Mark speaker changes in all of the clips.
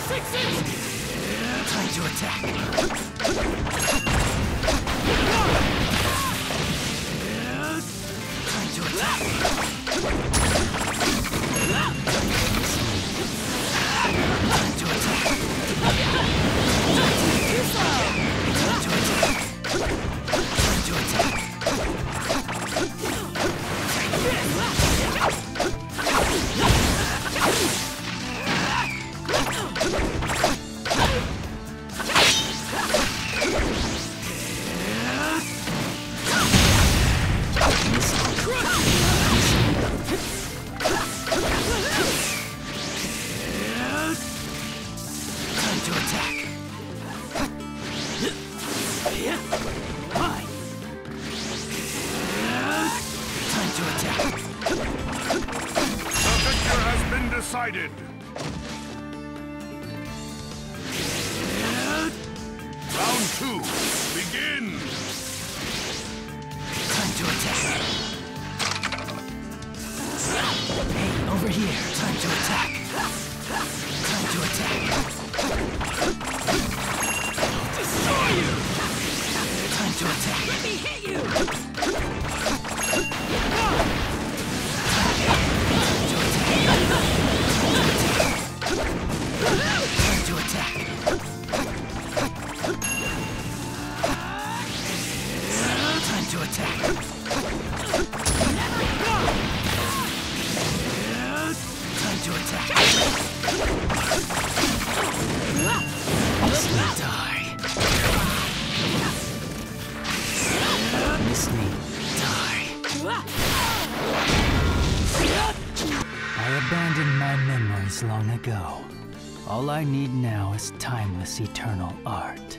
Speaker 1: Time to attack. Time to attack. Time to attack.
Speaker 2: Decided. Round 2, begin!
Speaker 1: Time to attack. Hey, over here. Time to attack. Time to attack. I'll destroy you! Time to attack. Let me hit you! Time to attack. Time to attack. Time to attack. Miss me, die. Miss me, die. I abandoned my memories long ago. All I need now is timeless, eternal art.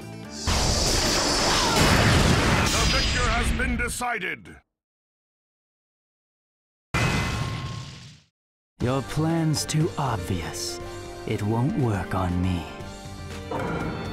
Speaker 2: The victor has been decided.
Speaker 1: Your plan's too obvious. It won't work on me.